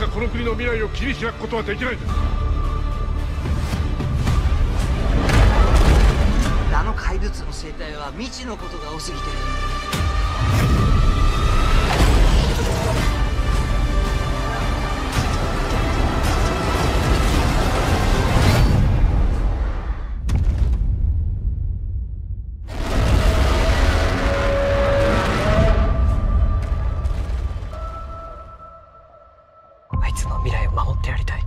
かこの国の未来を切り開くことはできないんだ。 あの怪物の生態は未知のことが多すぎてる。 あいつの未来を守ってやりたい。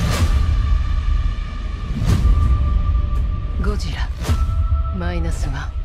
ゴジラマイナス1。